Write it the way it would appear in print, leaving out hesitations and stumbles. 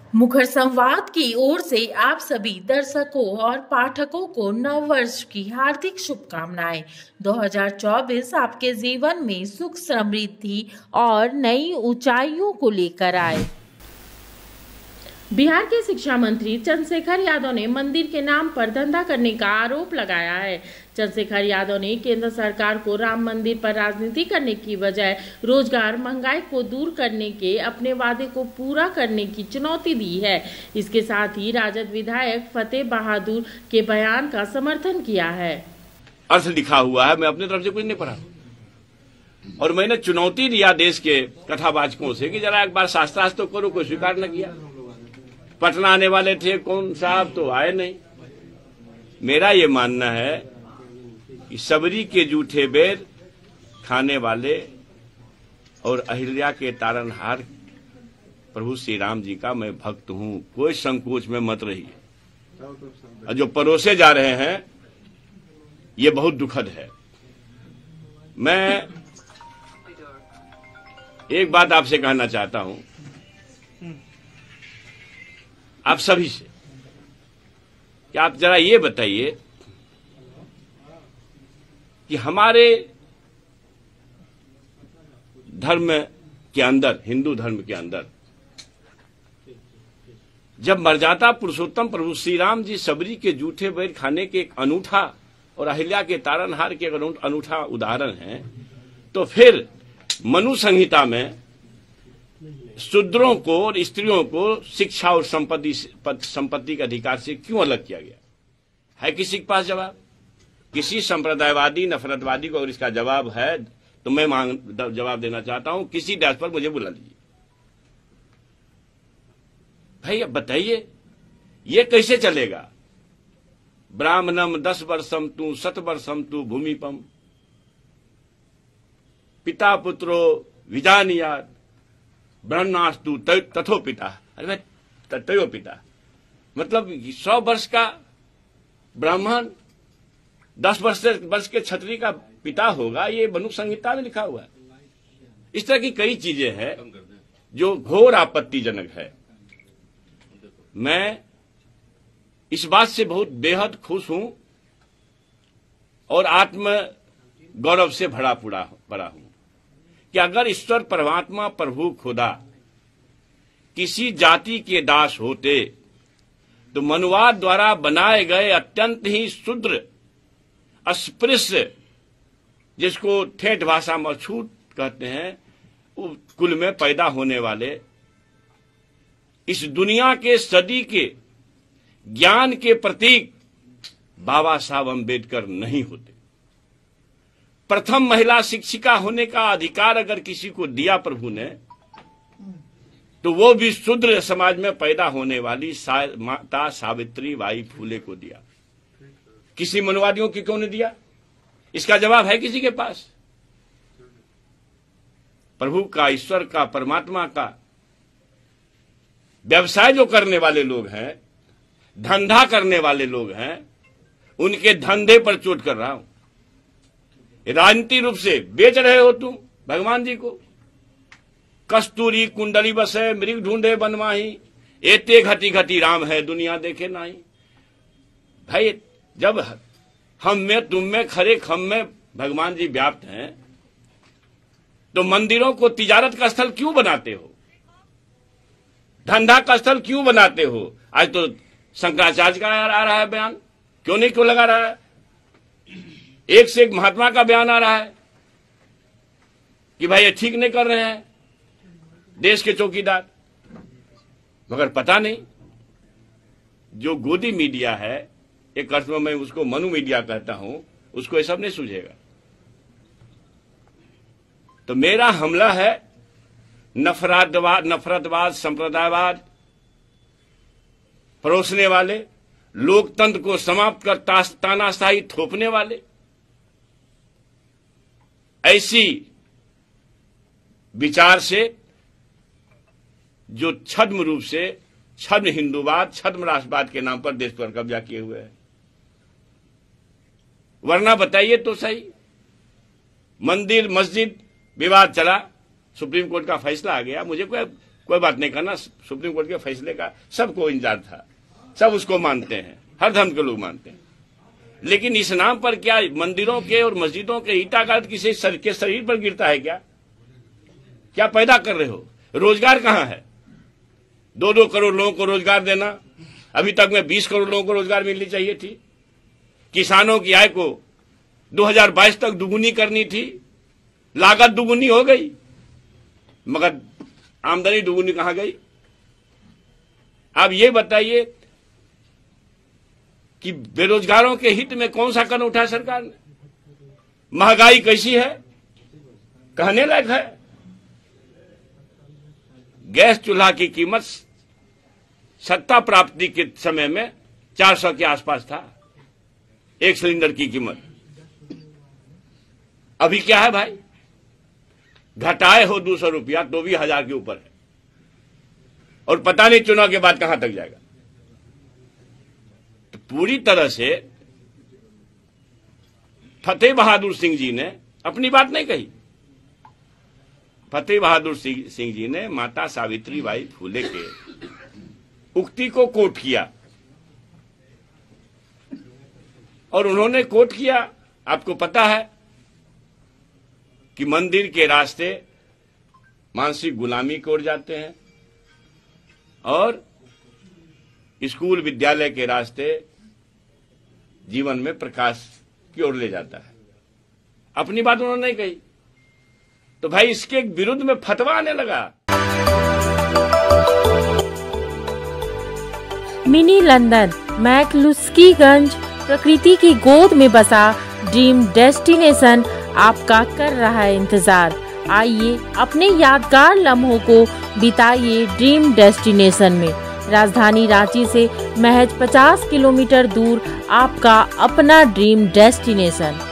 मुखर संवाद की ओर से आप सभी दर्शकों और पाठकों को नव वर्ष की हार्दिक शुभकामनाएं। 2024 आपके जीवन में सुख, समृद्धि और नई ऊंचाइयों को लेकर आए। बिहार के शिक्षा मंत्री चंद्रशेखर यादव ने मंदिर के नाम पर धंधा करने का आरोप लगाया है। चंद्रशेखर यादव ने केंद्र सरकार को राम मंदिर पर राजनीति करने की बजाय रोजगार, महंगाई को दूर करने के अपने वादे को पूरा करने की चुनौती दी है। इसके साथ ही राजद विधायक फतेह बहादुर के बयान का समर्थन किया है। अर्थ लिखा हुआ है, मैं अपनी तरफ से कुछ नहीं पढ़ा और मैंने चुनौती दिया देश के कथावाचकों से कि जरा एक बार शास्त्रार्थ तो करो, कोई स्वीकार न किया। पटना आने वाले थे कौन साहब, तो आए नहीं। मेरा ये मानना है कि सबरी के जूठे बेर खाने वाले और अहिल्या के तारनहार प्रभु श्री राम जी का मैं भक्त हूं, कोई संकोच में मत रहिए। और जो परोसे जा रहे हैं ये बहुत दुखद है। मैं एक बात आपसे कहना चाहता हूं, आप सभी से, कि आप जरा ये बताइए कि हमारे धर्म के अंदर, हिंदू धर्म के अंदर, जब मर्यादा पुरुषोत्तम प्रभु श्री राम जी सबरी के जूठे बैर खाने के एक अनूठा और अहिल्या के तारनहार के एक अनूठा उदाहरण है, तो फिर मनु संहिता में शूद्रों को और स्त्रियों को शिक्षा और संपत्ति के अधिकार से क्यों अलग किया गया है? किसी के पास जवाब? किसी संप्रदायवादी नफरतवादी को अगर इसका जवाब है तो मैं जवाब देना चाहता हूं। किसी डैश पर मुझे बुला लीजिए। भाई अब बताइए ये कैसे चलेगा? ब्राह्मणम 10 वर्षम तू 7 वर्षम तू भूमिपम पिता पुत्रो विजानियात ब्रह्मास्तु तथो पिता। अरे भाई तयो पिता मतलब 100 वर्ष का ब्राह्मण 10 वर्ष के क्षत्रिय का पिता होगा, ये मनु संहिता में लिखा हुआ है। इस तरह की कई चीजें हैं जो घोर आपत्तिजनक है। मैं इस बात से बहुत बेहद खुश हूं और आत्म गौरव से भरा हूं कि अगर ईश्वर परमात्मा प्रभु खुदा किसी जाति के दास होते तो मनुवाद द्वारा बनाए गए अत्यंत ही शूद्र, अस्पृश्य, जिसको ठेठ भाषा में छूट कहते हैं, कुल में पैदा होने वाले इस दुनिया के सदी के ज्ञान के प्रतीक बाबा साहब अम्बेडकर नहीं होते। प्रथम महिला शिक्षिका होने का अधिकार अगर किसी को दिया प्रभु ने, तो वो भी शूद्र समाज में पैदा होने वाली माता सावित्री बाई फूले को दिया। किसी मनुवादियों की क्यों नहीं दिया? इसका जवाब है किसी के पास? प्रभु का, ईश्वर का, परमात्मा का व्यवसाय जो करने वाले लोग हैं, धंधा करने वाले लोग हैं, उनके धंधे पर चोट कर रहा हूं। राजनीतिक रूप से बेच रहे हो तुम भगवान जी को। कस्तूरी कुंडली बसे मृग ढूंढे बनवाही, एते घटी घटी राम है दुनिया देखे नाही। भाई जब हम में तुम में खरे खम में भगवान जी व्याप्त हैं, तो मंदिरों को तिजारत का स्थल क्यों बनाते हो? धंधा का स्थल क्यों बनाते हो? आज तो शंकराचार्य का आ रहा है बयान, क्यों लगा रहा है? एक से एक महात्मा का बयान आ रहा है कि भाई ये ठीक नहीं कर रहे हैं देश के चौकीदार। मगर पता नहीं, जो गोदी मीडिया है, एक अर्थ में मैं उसको मनु मीडिया कहता हूं, उसको ये सब नहीं सूझेगा। तो मेरा हमला है नफरतवाद, संप्रदायवाद परोसने वाले, लोकतंत्र को समाप्त कर तानाशाही थोपने वाले, ऐसी विचार से जो छद्म रूप से छद्म हिंदूवाद, छद्म राष्ट्रवाद के नाम पर देश पर कब्जा किए हुए हैं। वरना बताइए तो सही, मंदिर मस्जिद विवाद चला, सुप्रीम कोर्ट का फैसला आ गया, मुझे कोई बात नहीं करना, सुप्रीम कोर्ट के फैसले का सबको इंतजार था, सब उसको मानते हैं, हर धर्म के लोग मानते हैं। लेकिन इस नाम पर क्या मंदिरों के और मस्जिदों के ईटा गाद किसी के शरीर पर गिरता है? क्या पैदा कर रहे हो? रोजगार कहां है? 2-2 करोड़ लोगों को रोजगार देना, अभी तक में 20 करोड़ लोगों को रोजगार मिलनी चाहिए थी। किसानों की आय को 2022 तक दुगुनी करनी थी, लागत दुगुनी हो गई मगर आमदनी दुगुनी कहां गई? अब ये बताइए कि बेरोजगारों के हित में कौन सा कदम उठाया सरकार ने? महंगाई कैसी है, कहने लायक है। गैस चूल्हा की कीमत सत्ता प्राप्ति के समय में 400 के आसपास था, एक सिलेंडर की कीमत। अभी क्या है भाई? घटाए हो 200 रुपया तो भी 1000 के ऊपर है, और पता नहीं चुनाव के बाद कहां तक जाएगा। तो पूरी तरह से फतेह बहादुर सिंह जी ने अपनी बात नहीं कही। फतेह बहादुर सिंह जी ने माता सावित्रीबाई फुले के उक्ति को कोट किया, और उन्होंने कोट किया, आपको पता है कि मंदिर के रास्ते मानसिक गुलामी की ओर जाते हैं और स्कूल विद्यालय के रास्ते जीवन में प्रकाश की ओर ले जाता है। अपनी बात उन्होंने नहीं कही, तो भाई इसके विरुद्ध में फतवा आने लगा। मिनी लंदन मैक्लुस्कीगंज प्रकृति की गोद में बसा ड्रीम डेस्टिनेशन आपका कर रहा है इंतजार। आइए अपने यादगार लम्हों को बिताइए ड्रीम डेस्टिनेशन में। राजधानी रांची से महज 50 किलोमीटर दूर आपका अपना ड्रीम डेस्टिनेशन।